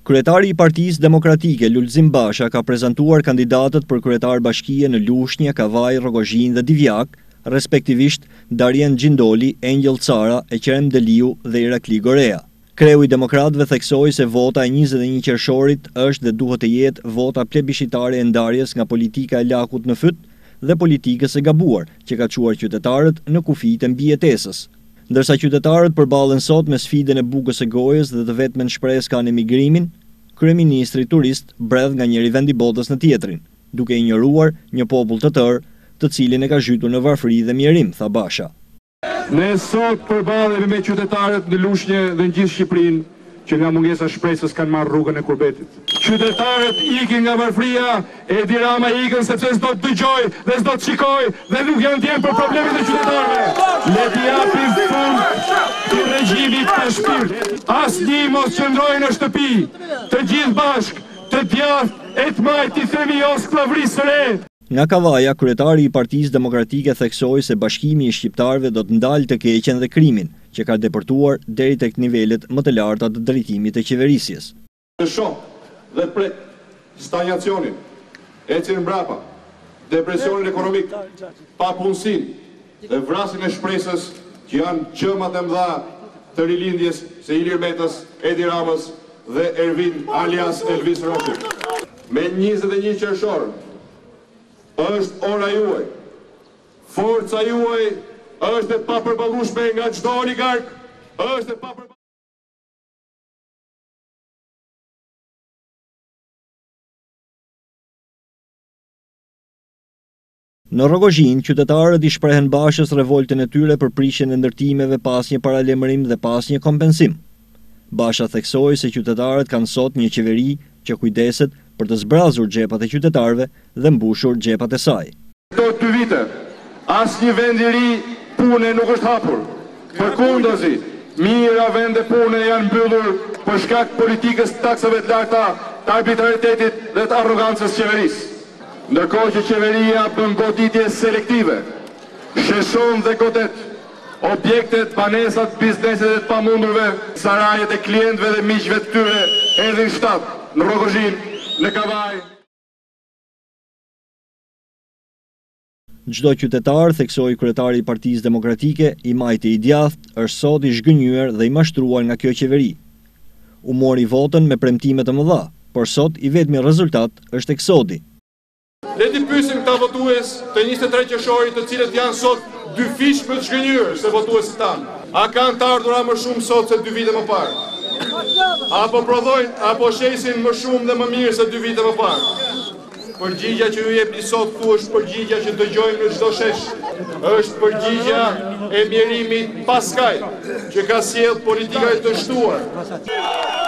Kryetari I Partisë Demokratike Lushnje Basha ka prezantuar kandidatët për kryetar bashkie në Lushnje, Kavaj, Rrogozhin dhe Divjak, respektivisht Darien Gjindoli, Engjëll Cara, Eqrem Deliu dhe Irakli Gorea. Kreu I Demokratëve theksoi se vota e 21 qershorit është dhe duhet të jetë vota plebiscitare e ndarjes nga politika e lakut në fyt dhe politikës e gabuar, që ka çuar qytetarët në kufitë e mbijetesës. Ndërsa qytetarët përballen sot me sfidën e bukës së gojës dhe të vetmen shpresë kanë emigrimin, kryeministri turist bredh nga njëri vend I botës në tjetrin, duke injoruar një popull të tërë, të cilin e ka zhytur në varfëri dhe mjerim, tha Basha. Ne sot përballemi me qytetarët në Lushnje dhe në gjithë Shqipërinë që nga mungesa shpresës kanë marrë rrugën e kurbetit. Qytetarët ikin nga varfëria, Edi Rama ikën sepse s'do të dëgjoj dhe s'do të shikoj dhe nuk janë ndjen për problemet e qytetarëve. Le t'i japim fund këtij regjimi pa shpirt. Asnjë mos qëndrojë në shtëpi, të gjithë bashk, të djathtë e të majtë I themi jo skllavërisë së re. Nga Kavaja, kryetari I Partisë Demokratike theksoi se bashkimi I shqiptarëve do të ndalë të keqen dhe krimin, që ka depërtuar deri tek nivelet më të larta të drejtimit të qeverisjes. Të shoh dhe pret stagnacionin, ecjen mbrapa, depresionin ekonomik, papunësinë dhe vrasjen e shpresës që janë çmat e mëdha të rilindjes së Ilir Metës, Edi Ramës dhe Ervin alias Elvis Roshi. Me 21 qershor është ora juaj. Forca juaj është e papërballueshme nga çdo oligark, është e papërballueshme. Në Rrogozhin, qytetarët I shprehen Bashës revoltën e tyre për prishjen e ndërtimeve pas një paralajmërim dhe pas një kompensim. Basha theksoi se qytetarët kanë sot një qeveri që kujdeset për të zbrazur xhepat e qytetarëve dhe mbushur xhepat e saj. Këto 2 vite, asnjë vend I ri pune nuk është hapur. Përkundazi, mira vende pune janë mbyllur për shkak politikës taksave të larta, të arbitraritetit dhe të arrogancës qeverisë. Ndërkohë që qeveria bën goditje selektive, sheshon dhe godet objektet, banesat, bizneset e të pamundurve, sarajet e klientëve dhe miqve të tyre erdhin shtat në Rrogozhin, në Kavaj. Çdo qytetar, theksoi kryetari I Partisë Demokratike, I majti I djathtë, është sot I zhgënjur dhe I mashtruar nga kjo qeveri. U mori votën me premtime të mëdha, por sot I vetmi rezultat është eksodi. Le t'i pyesim këta votues të 23 qershorit, të cilët janë sot 2 fish më të zhgënjur se votuesit tanë. A kanë të ardhura më shumë sot se 2 vite më parë? Apo prodhojnë, apo shesin më shumë dhe më mirë se 2 vite më parë? Përgjigja që ju jepni sot këtu është përgjigja që dëgjojmë në çdo shesh. Është përgjigja e mjerimit paskaj që ka sjellë politika e të shtuar.